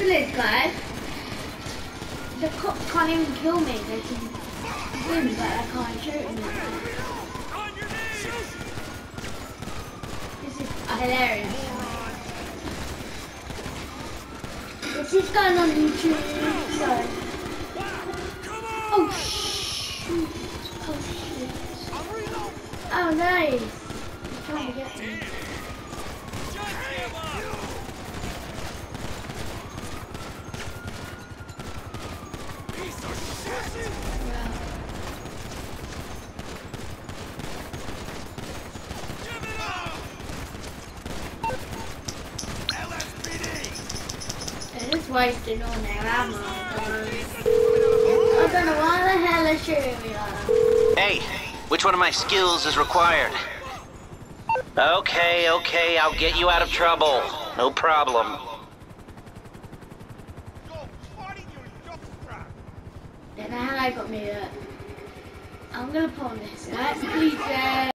this guy. The cops can't even kill me. They can win, but I can't shoot me. This is hilarious. This is going on YouTube, so... Oh shoot! Oh shoot! Oh nice! He's trying to get me. They're just wasting all their ammo. I don't know why the hell they're shooting me like that. Hey, which one of my skills is required? Okay, I'll get you out of trouble. No problem. Don't know how they got me. I'm gonna pawn this guy. Please,